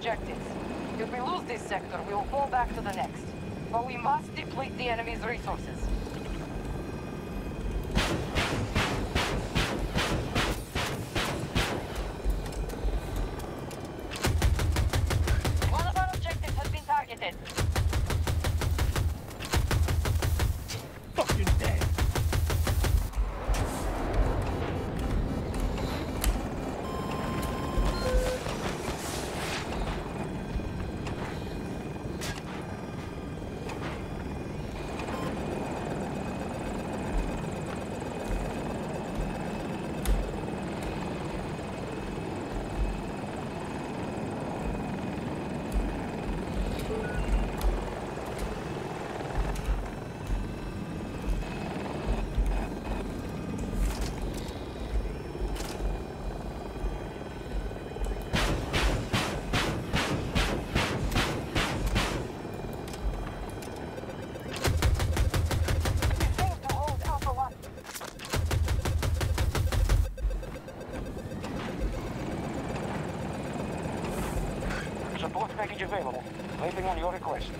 objectives. If we lose this sector, we will fall back to the next. But we must deplete the enemy's resources. One of our objectives has been targeted. Fucking dead. Support package available. Waiting on your request.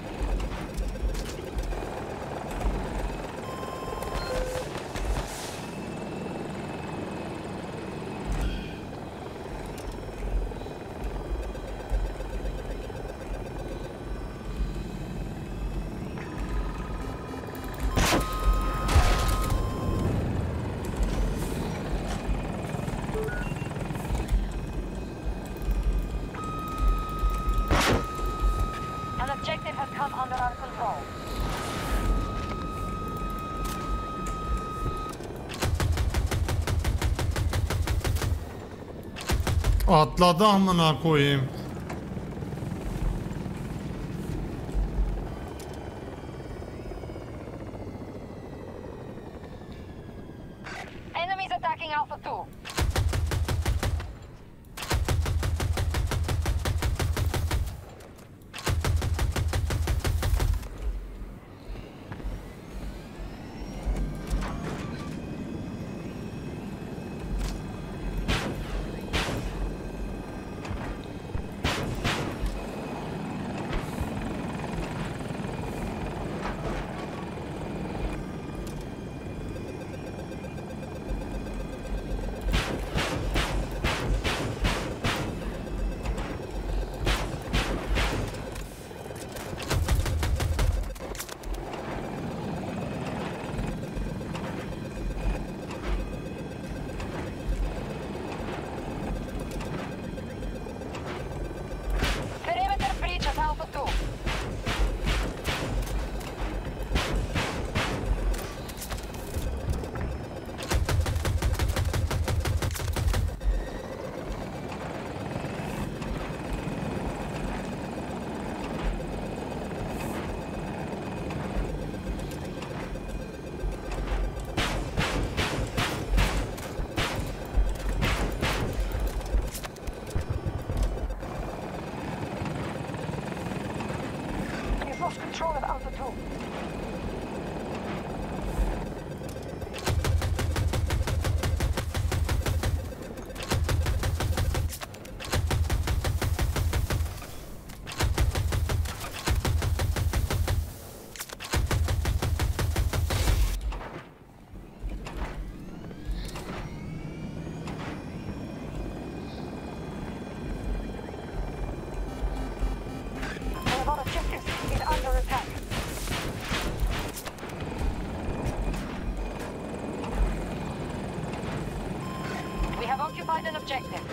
Objective has come under our control. Atladı amına koyayım. Enemies attacking Alpha 2. Control of Alpha 2. One of our objectives is under attack. We have occupied an objective.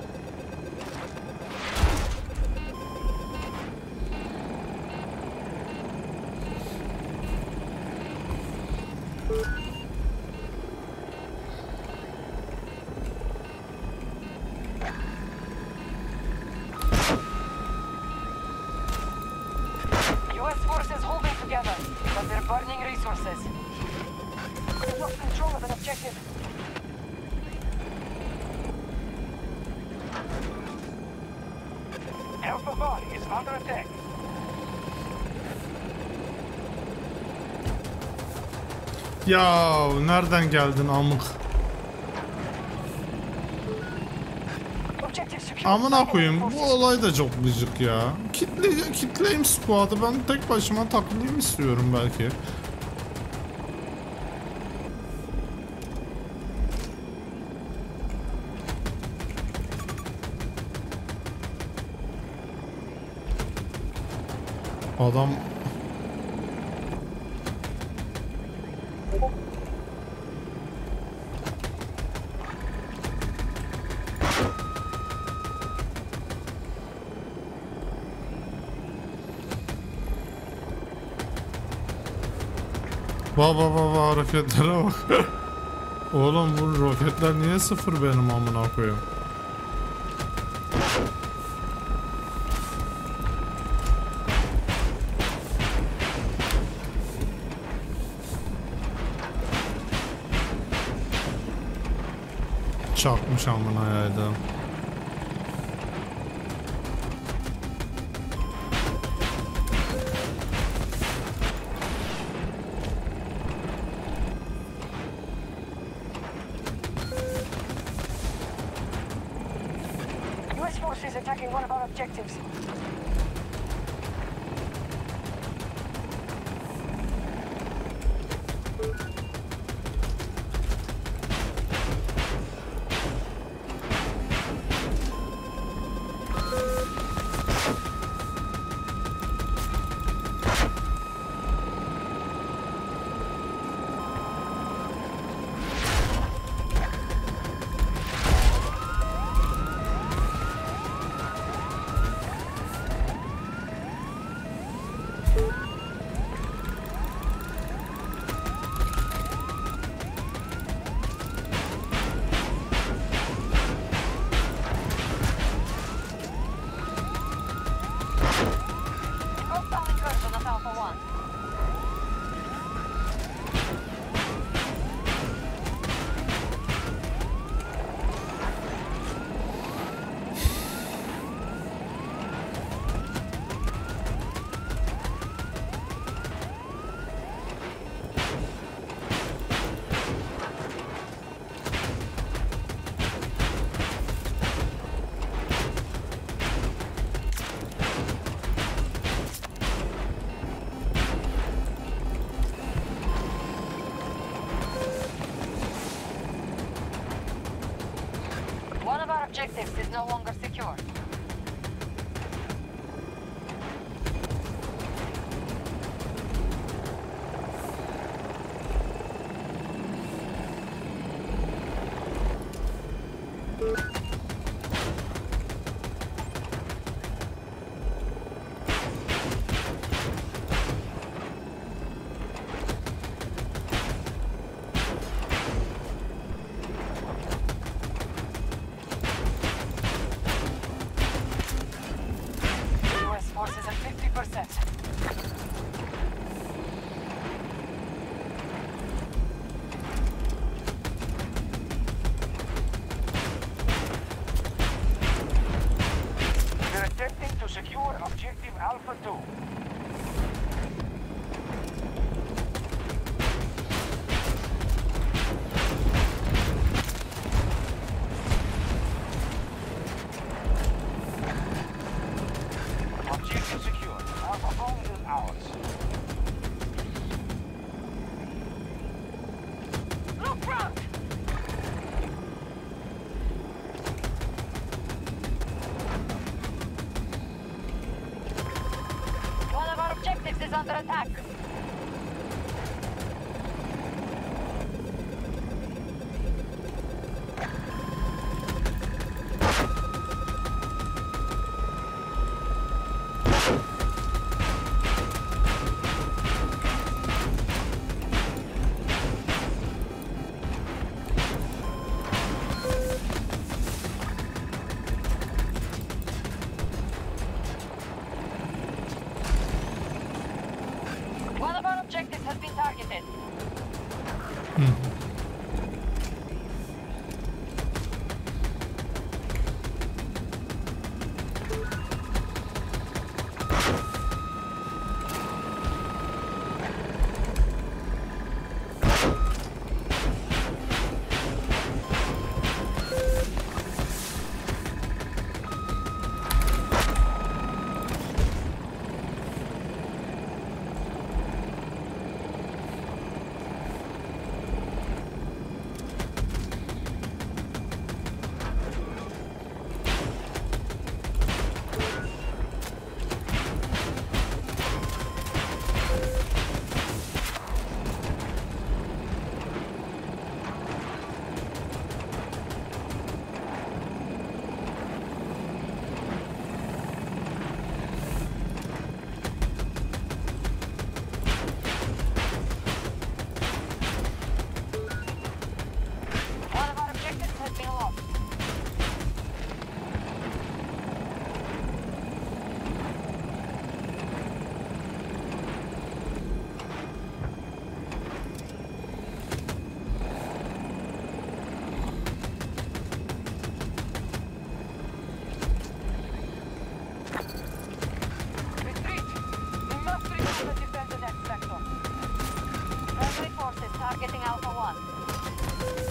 US forces holding together, but they're burning resources. We've lost control of an objective. Alpha body is under attack. Ya nereden geldin amık? Objective secure. Amına koyayım, bu olay da çok gıcık ya. Kitleyim squad'ı, ben tek başıma takılayım istiyorum belki. Adam baba hareketlere bak. Oğlum bu roketler niye sıfır benim amına koyayım? Çakmış amına yaydım. US forces attacking one of our objectives. Hostile incursion at Alpha 1. One of our objectives is no longer secure. US forces at 50%. They're attempting to secure objective Alpha 2. Objective secure. Alpha 4 is ours. Look front! One of our objectives is under attack. One of our objectives has been targeted. to defend the next sector. Friendly forces targeting Alpha 1.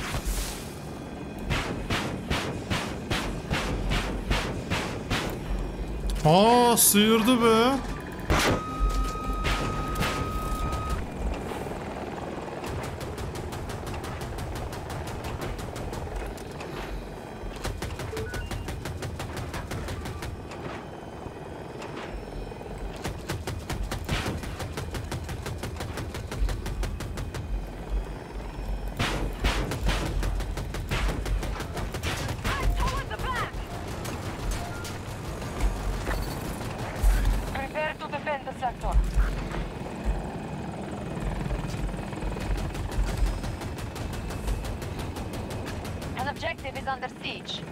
Aa, sıyırdı be. Toward the back! Prepare to defend the sector. An objective is under siege.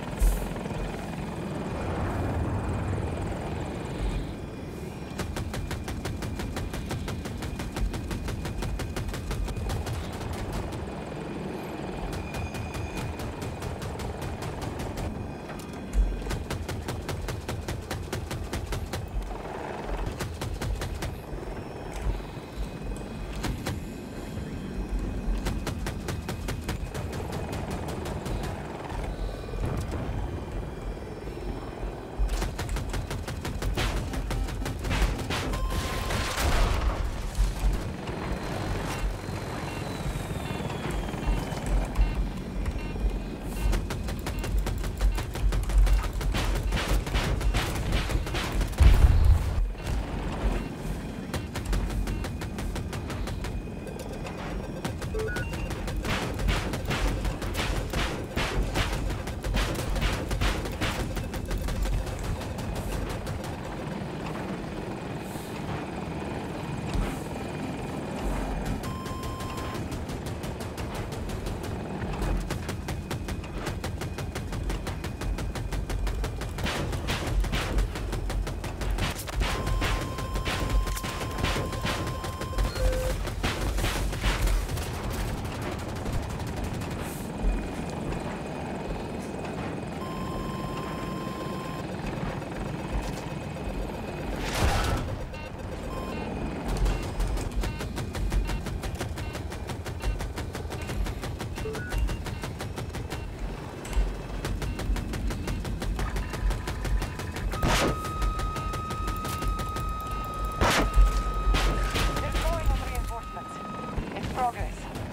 They're going on reinforcements. It's progress.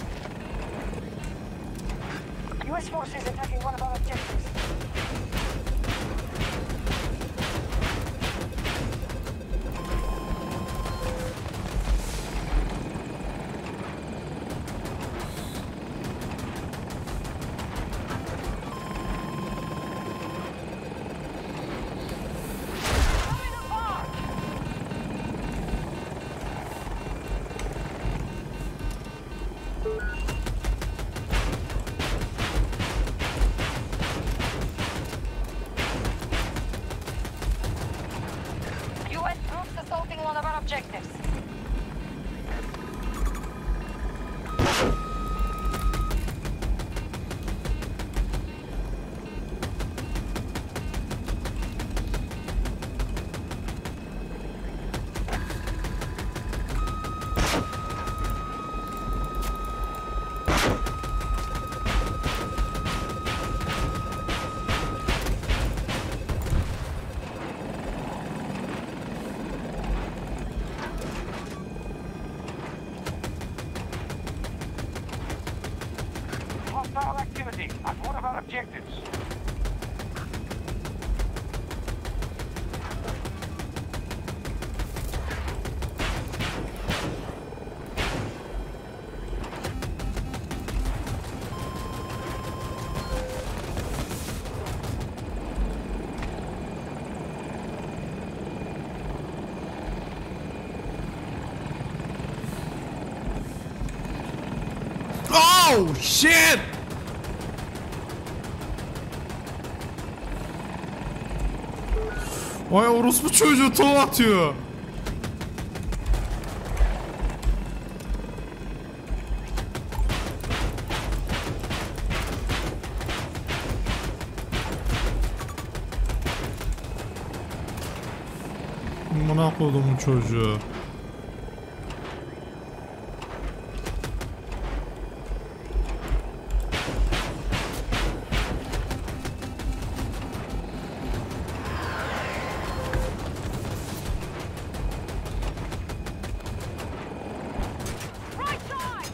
US forces attacking one of our objectives. Coming apart! US troops assaulting one of our objectives. Hostile activity at one of our objectives. Oh shit! Vay orospu çocuğu tava atıyor. Amına kodumun çocuğu. Right side!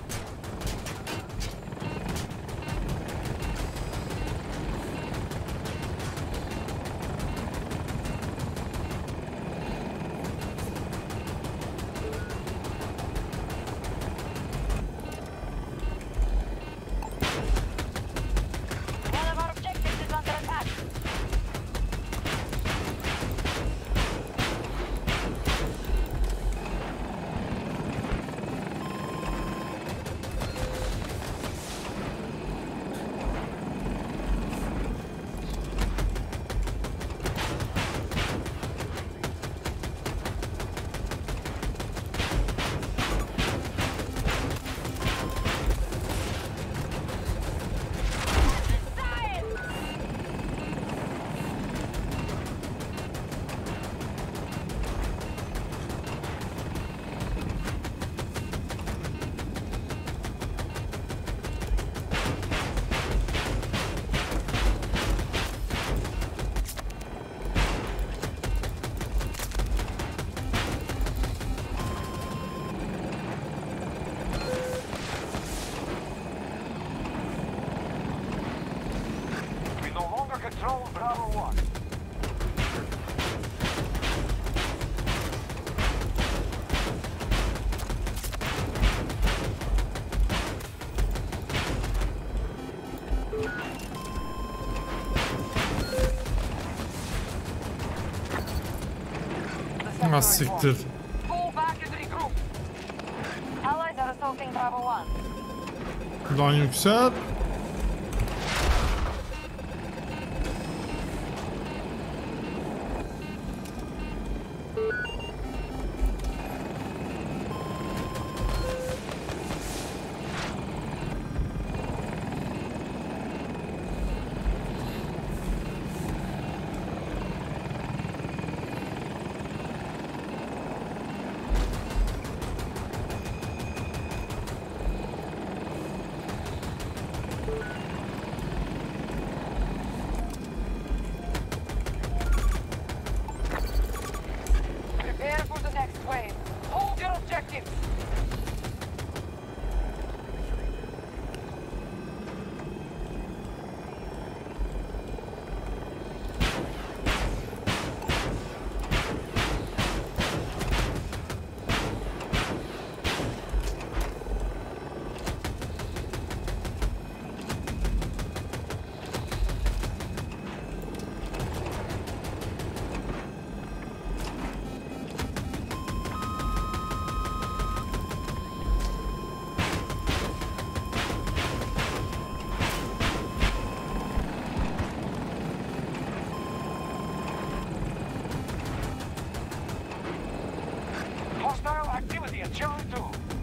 One of our objectives is under attack. We no longer control Bravo 1. The Ha sector is siktir. won. Fall back and regroup. Allies are assaulting Bravo 1. Lan yüksel. Prepare for the next wave. Hold your objectives. Hostile activity at Charlie 2.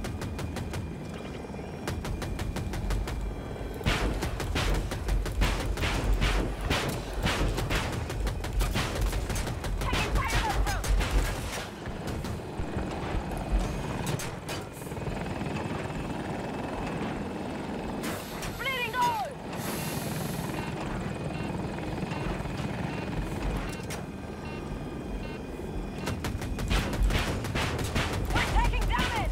Bleeding goal! We're taking damage!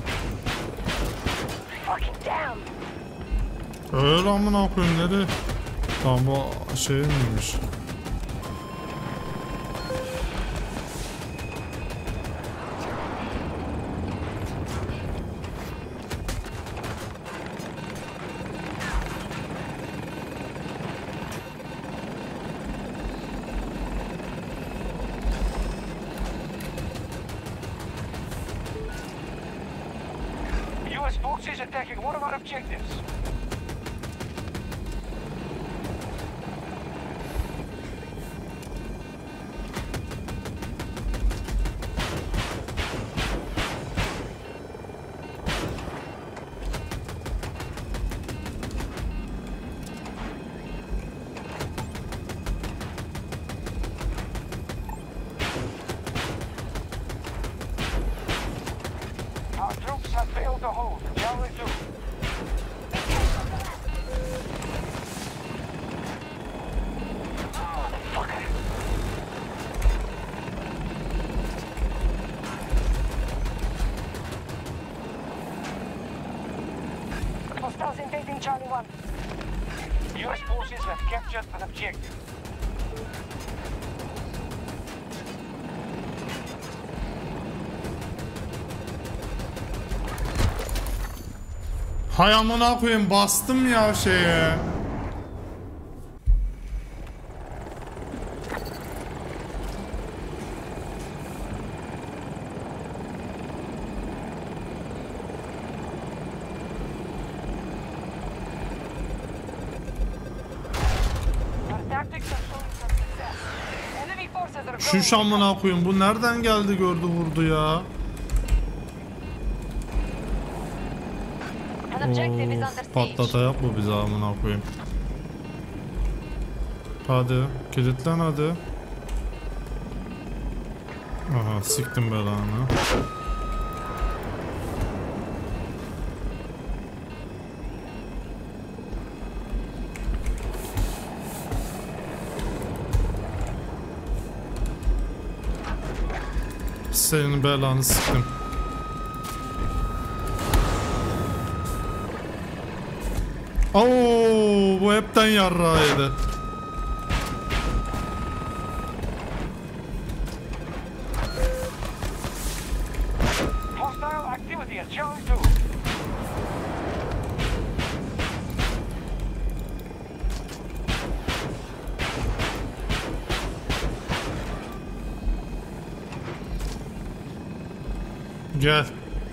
Fucking damn. Öyle amına koyayım nereye? Tamam bu şey miymiş? U.S. forces attacking one of our objectives. forces have failed to hold. Charlie 2. Motherfucker. Hostiles invading Charlie 1. US forces have captured an objective. Hay amına koyayım, bastım ya şeye. Our tactics are showing some success. Enemy forces are growing. Şu amına koyayım, bu nereden geldi gördü vurdu ya. An objective is under Of, siege. patlatayak bu bize amına koyayım. Hadi kilitlen hadi. Aha siktim belanı. Senin belanı siktim. Oo, bu hepten yarrağıydı. Hostile activity at Charlie 2. Gel.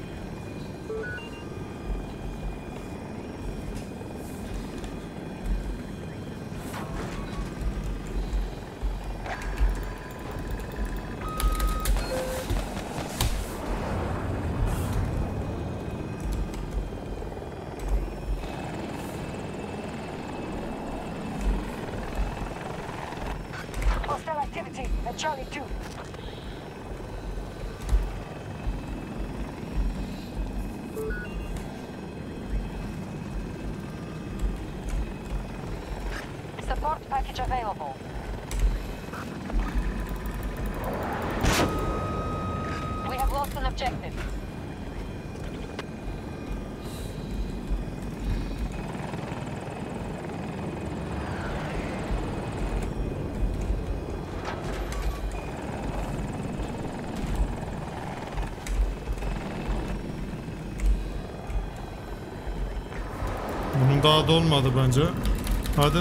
Hostile activity at Charlie 2. Support package available. We have lost an objective. Bunun daha dolmadı bence. Hadi.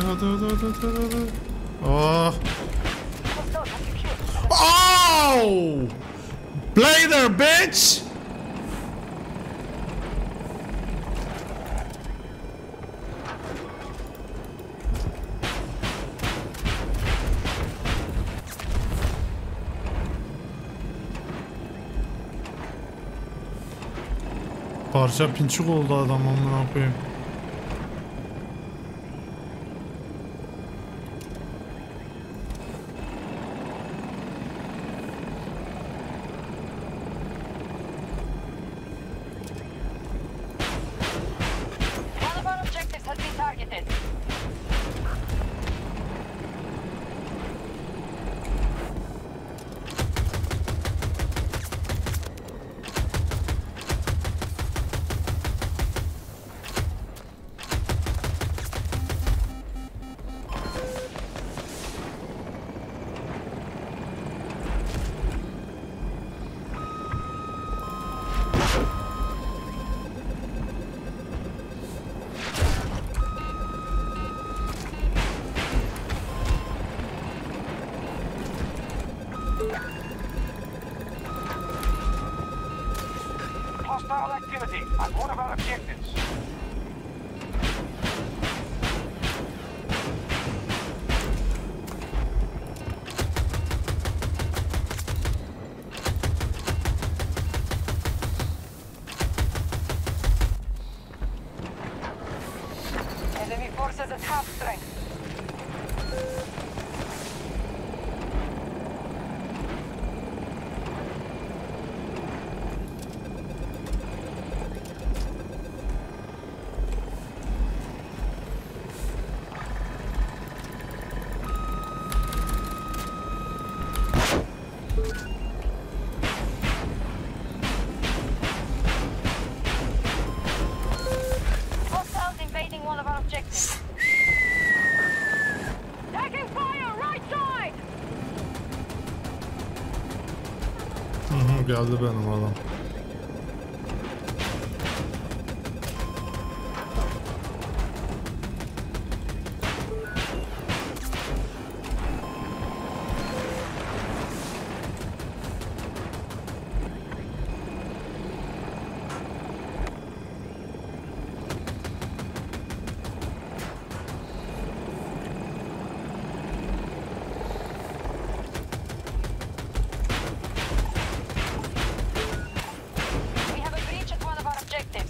Oh. Hostiles have secured. Oh! Play there, bitch! Parça pinçik oldu adam amına koyayım. One of our objectives has been targeted. Hostile activity at one of our objectives. Enemy forces at half strength. Geldi benim adam. We have a breach at one of our objectives.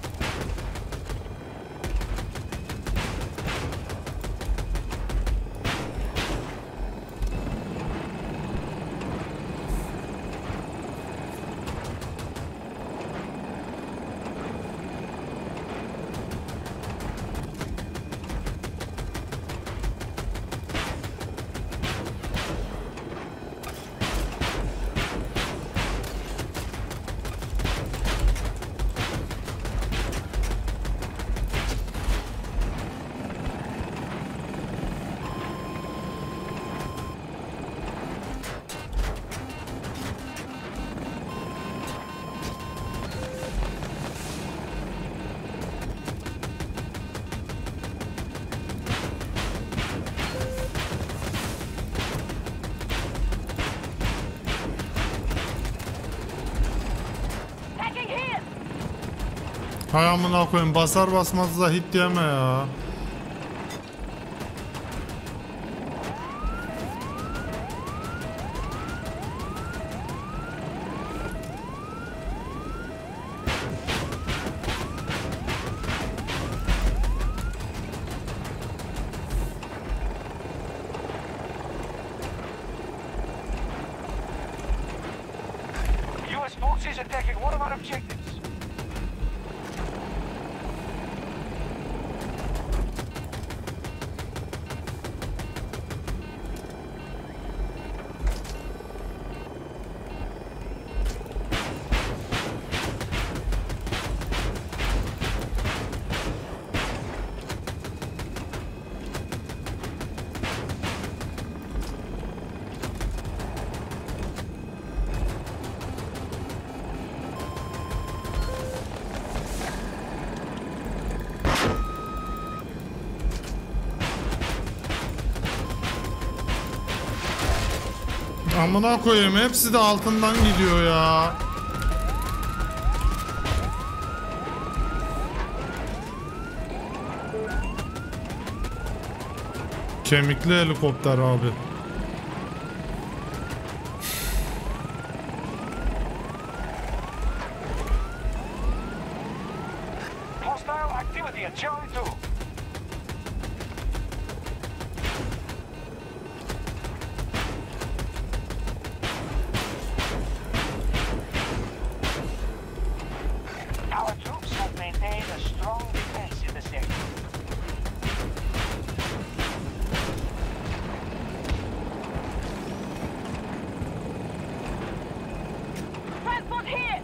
Tagging here! Hay amına koyayım, basar basmaz da hit diyeme ya. US forces attacking one of our objectives. Amına koyayım, hepsi de altından gidiyor ya. Kemikli helikopter abi. Hostile activity at Charlie 2. Our troops have maintained a strong defense in this area. Transport here!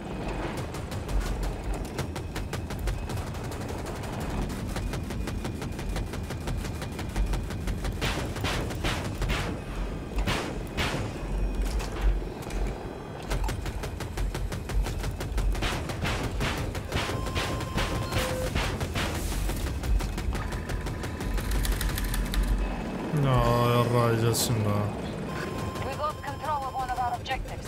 Ya yarrayacağız şimdi ha. We lost control of one of our objectives.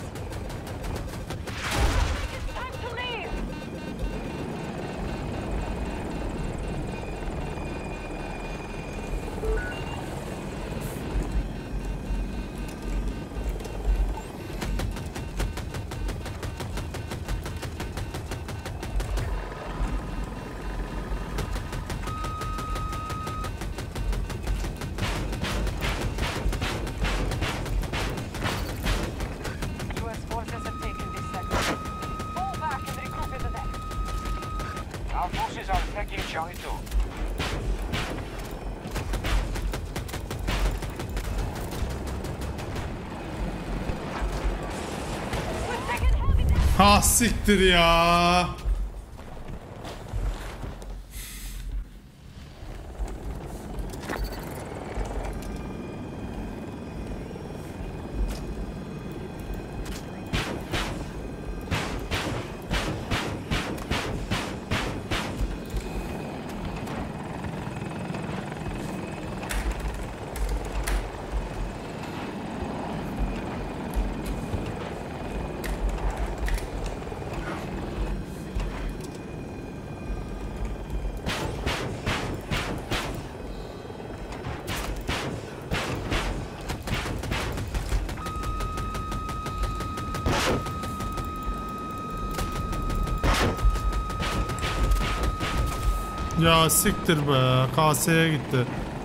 It's time to leave! US forces have taken this sector. Fall back and regroup at the deck. Our forces are attacking Charlie 2. We're taking heavy damage! Ha siktir ya. Ya siktir be. KS'ye gitti.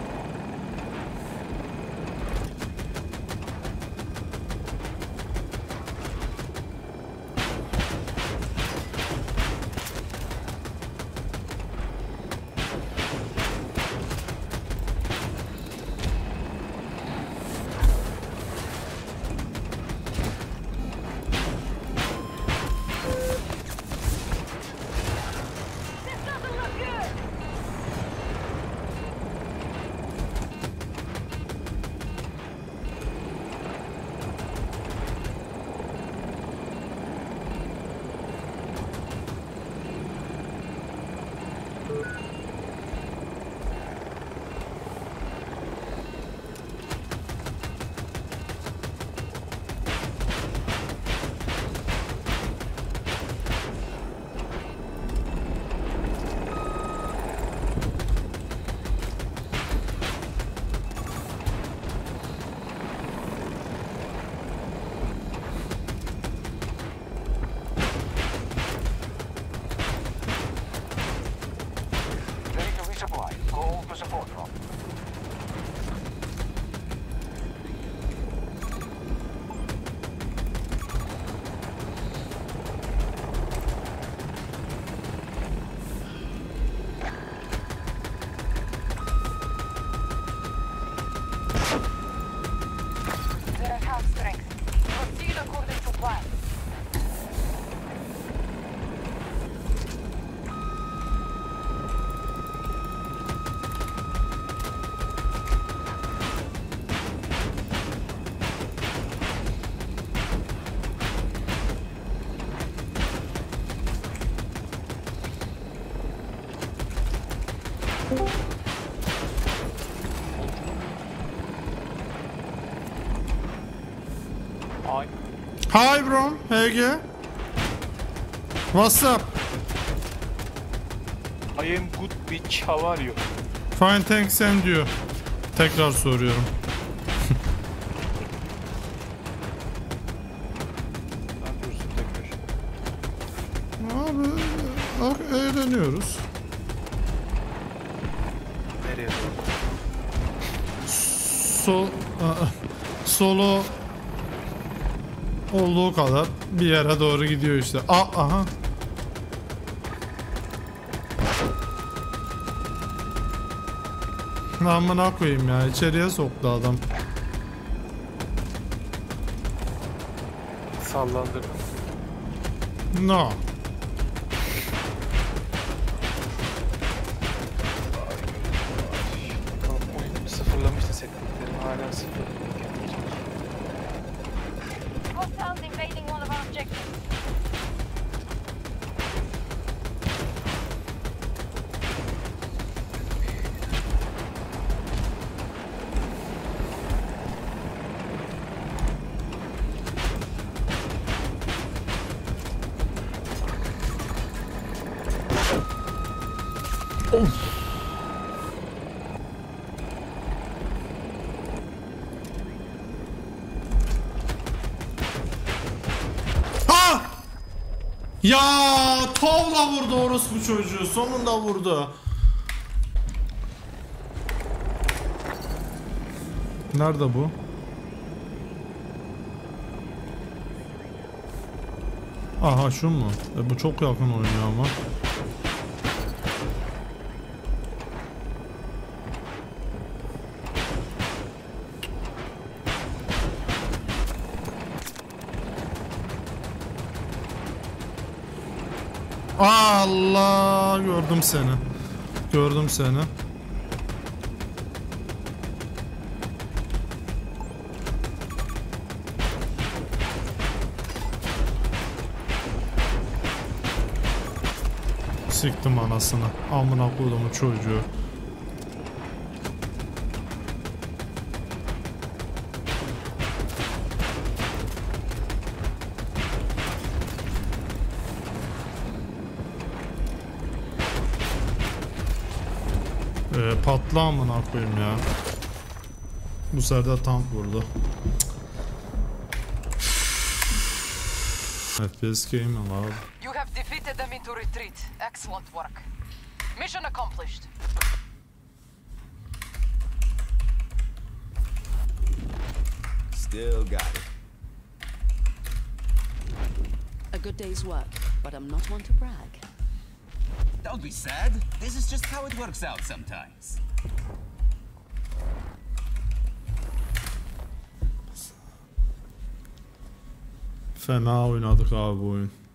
Ready to resupply. Call for support drop. They're at half strength. Proceed according to plan. Hi. Hi bro. HG. What's up? I am good bitch. How are you? Fine thanks and diyor. Tekrar soruyorum. Ne yapıyorsun tekrar? Abi eğleniyoruz. Nereye doğru? Solo olduğu kadar bir yere doğru gidiyor işte. Aha. Amına koyayım ya, içeriye soktu adam. Sallandırdım. No. Bakalım oyunu sıfırlamıştı setliklerim. Hala sıfır. Hostiles invading one of our objectives. Ha! Ya tovla vurdu orospu çocuğu. Sonunda vurdu. Nerede bu? Aha şu mu? Bu çok yakın oynuyor ama. Allah, gördüm seni. Gördüm seni. Siktim anasını. Amına koyduğumun çocuğu. Patla amına koyayım ya. Bu sefer de tank vurdu. FPS gaming abi. You have defeated them into retreat. Excellent work. Mission accomplished. Still got it. A good day's work, but I'm not one to brag. Don't be sad. This is just how it works out sometimes. Fena oynadık abi bu oyun.